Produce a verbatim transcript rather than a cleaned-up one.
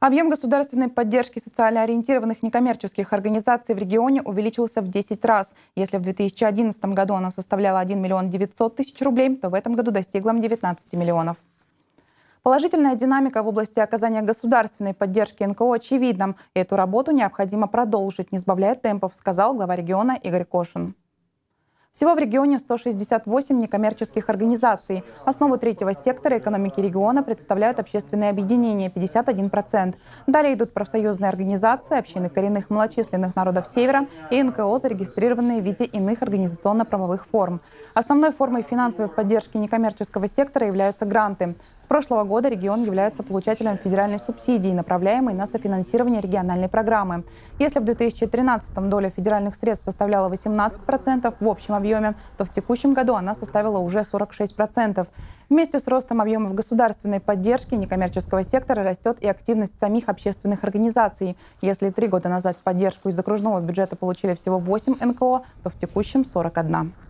Объем государственной поддержки социально ориентированных некоммерческих организаций в регионе увеличился в десять раз. Если в две тысячи одиннадцатом году она составляла один миллион девятьсот тысяч рублей, то в этом году достигла девятнадцати миллионов. Положительная динамика в области оказания государственной поддержки эн ка о очевидна. И эту работу необходимо продолжить, не сбавляя темпов, сказал глава региона Игорь Кошин. Всего в регионе сто шестьдесят восемь некоммерческих организаций. Основу третьего сектора экономики региона представляют общественные объединения – пятьдесят один процент. Далее идут профсоюзные организации, общины коренных малочисленных народов Севера и эн ка о, зарегистрированные в виде иных организационно-правовых форм. Основной формой финансовой поддержки некоммерческого сектора являются гранты. С прошлого года регион является получателем федеральной субсидии, направляемой на софинансирование региональной программы. Если в две тысячи тринадцатом доля федеральных средств составляла восемнадцать процентов в общем объеме, то в текущем году она составила уже сорок шесть процентов. Вместе с ростом объемов государственной поддержки некоммерческого сектора растет и активность самих общественных организаций. Если три года назад поддержку из окружного бюджета получили всего восемь эн ка о, то в текущем сорок одна.